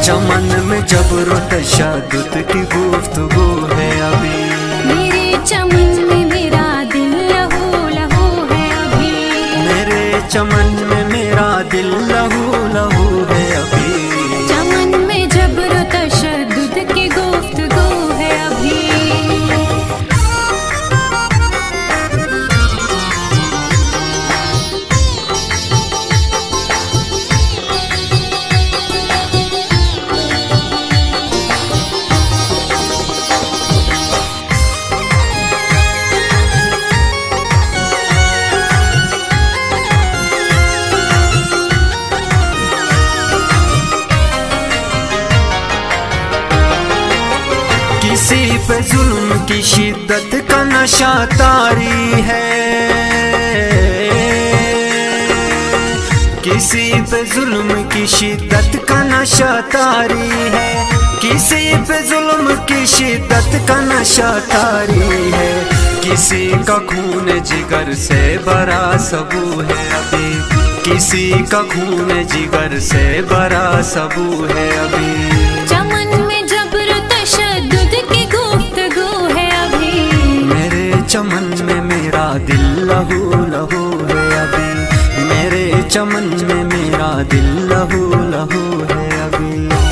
चमन में जबरो तशद्दुद की गुफ्तगू है अभी। मेरे चमन में मेरा दिल लहू लहू है अभी। मेरे चमन में मेरा दिल लहू लहू है अभी। चमन में जबरो तशद्दुद की गुफ्तगू है अभी। किसी पे जुल्म की शिद्दत का नशा तारी है। किसी पे जुल्म की शिद्दत का नशा तारी है। किसी पे जुल्म की शिद्दत का नशा तारी है। किसी का खून जिगर से भरा सबू है अभी। किसी का खून जिगर से भरा सबू है अभी। चमन में जबरो तशद्दुद की गुफ्तगू है अभी। मेरे चमन में मेरा दिल लहू लहू है अभी। मेरे चमन में मेरा दिल लहू लहू है अभी।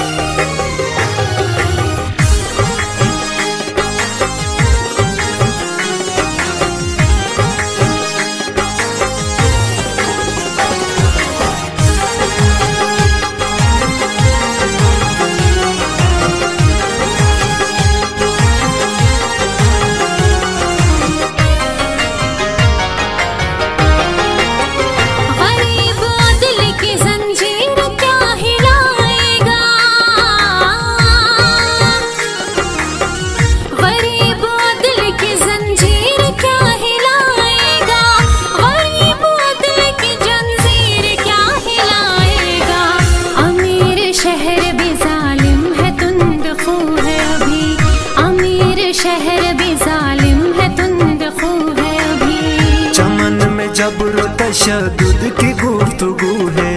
शहर भी जालिम है तुंद खूह है अभी। चमन में जबरो तशद्दुद की गुफ्तगू है